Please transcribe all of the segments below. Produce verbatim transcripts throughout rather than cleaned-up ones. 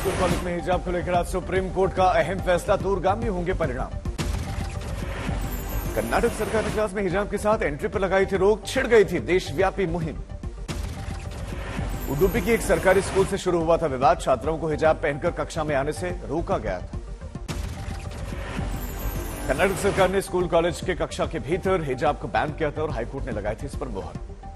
School college में हिजाब को लेकर आज सुप्रीम कोर्ट का अहम फैसला, दूरगामी होंगे परिणाम। कर्नाटक सरकार ने क्लास में हिजाब के साथ एंट्री पर लगाई थी रोक, छिड़ गई थी देशव्यापी मुहिम। उडुपी की एक सरकारी स्कूल से शुरू हुआ था विवाद, छात्राओं को हिजाब पहनकर कक्षा में आने से रोका गया था। कर्नाटक सरकार ने स्कूल कॉलेज के कक्षा के भीतर हिजाब को बैन किया था और हाईकोर्ट ने लगाई थी इस पर मोहर।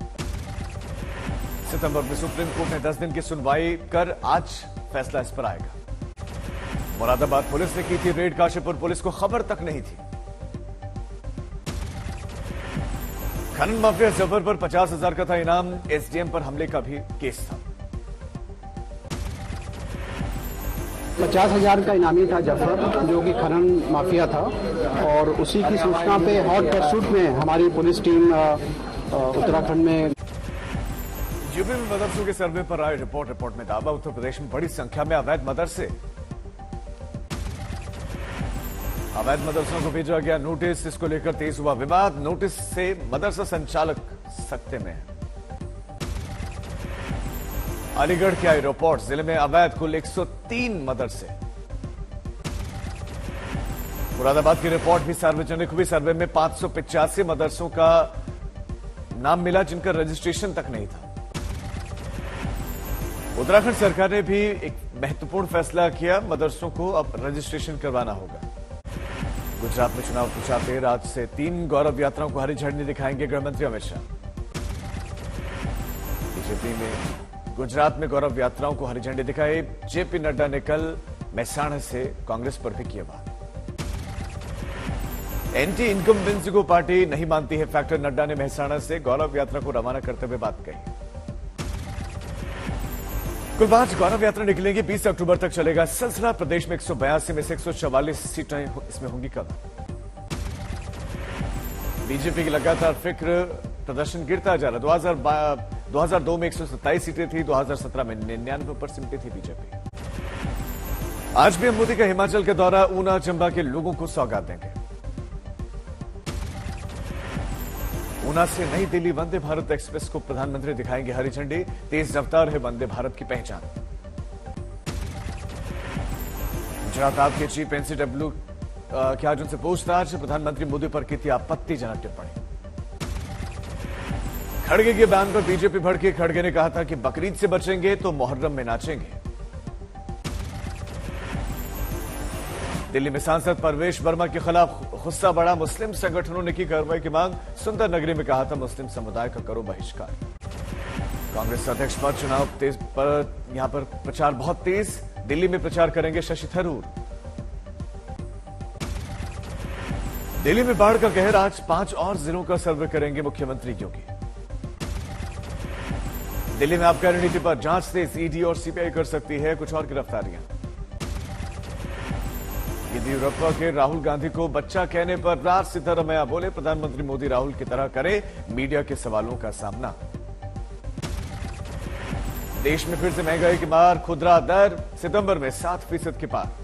सितंबर में सुप्रीम कोर्ट ने दस दिन की सुनवाई कर आज फैसला इस पर आएगा। मुरादाबाद पुलिस ने की थी रेड, काशीपुर पुलिस को खबर तक नहीं थी। खनन माफिया जफर पर पचास हजार का था इनाम, एसडीएम पर हमले का भी केस था। पचास हजार का इनामी था जफर, जो कि खनन माफिया था, और उसी की सूचना पे हॉट परसूट में हमारी पुलिस टीम उत्तराखंड में। यूपी में मदरसों के सर्वे पर आए रिपोर्ट रिपोर्ट में दावा, उत्तर प्रदेश में बड़ी संख्या में अवैध मदरसे। अवैध मदरसों को भेजा गया नोटिस, इसको लेकर तेज हुआ विवाद। नोटिस से मदरसा संचालक सकते में है। अलीगढ़ की आई रिपोर्ट, जिले में अवैध कुल एक सौ तीन मदरसे। मुरादाबाद की रिपोर्ट भी सार्वजनिक हुई, सर्वे में पांच सौ पिचासी मदरसों का नाम मिला जिनका रजिस्ट्रेशन तक नहीं था। उत्तराखंड सरकार ने भी एक महत्वपूर्ण फैसला किया, मदरसों को अब रजिस्ट्रेशन करवाना होगा। गुजरात में चुनाव प्रचार तेज, आज से तीन गौरव यात्राओं को हरी झंडी दिखाएंगे गृहमंत्री अमित शाह। बीजेपी में गुजरात में गौरव यात्राओं को हरी झंडी दिखाई, जेपी नड्डा ने कल मेहसाणा से कांग्रेस पर भी किया बात। एंटी इनकम्बेंसी को पार्टी नहीं मानती है फैक्टर, नड्डा ने मेहसाणा से गौरव यात्रा को रवाना करते हुए बात कही। कुल पांच गौरव यात्रा निकलेंगी, बीस अक्टूबर तक चलेगा सिलसिला। प्रदेश में एक सौ बयासी में से एक सौ चवालीस सीटें इसमें होंगी कवर। बीजेपी की लगातार फिक्र, प्रदर्शन गिरता जा रहा। दो हजार दो में एक सौ सत्ताईस सीटें थी, दो हजार सत्रह में निन्यानवे पर सिमटी थी बीजेपी। आज भी मोदी का हिमाचल का दौरा, ऊना चंबा के लोगों को सौगात देंगे। ऊना से नई दिल्ली वंदे भारत एक्सप्रेस को प्रधानमंत्री दिखाएंगे हरी झंडी, तेज रफ्तार है वंदे भारत की पहचान। गुजरात आपके चीफ एनसीडब्ल्यू के आज उनसे पूछताछ, प्रधानमंत्री मोदी पर की थी आपत्तिजनक टिप्पणी। खड़गे के बयान पर बीजेपी भड़की, खड़गे ने कहा था कि बकरीद से बचेंगे तो मुहर्रम में नाचेंगे। दिल्ली में सांसद परवेश वर्मा के खिलाफ गुस्सा बढ़ा, मुस्लिम संगठनों ने की कार्रवाई की मांग। सुंदर नगरी में कहा था मुस्लिम समुदाय का करो बहिष्कार। कांग्रेस अध्यक्ष पद चुनाव तेज पर यहां पर प्रचार बहुत तेज, दिल्ली में प्रचार करेंगे शशि थरूर। दिल्ली में बाढ़ का कहर, आज पांच और जिलों का सर्वे करेंगे मुख्यमंत्री योगी। दिल्ली में आबकारी नीति पर जांच तेज, ईडी और सीबीआई कर सकती है कुछ और गिरफ्तारियां। येदियुरप्पा के राहुल गांधी को बच्चा कहने पर राज सिद्धारमैया बोले, प्रधानमंत्री मोदी राहुल की तरह करें मीडिया के सवालों का सामना। देश में फिर से महंगाई की मार, खुदरा दर सितंबर में सात फीसद के पार।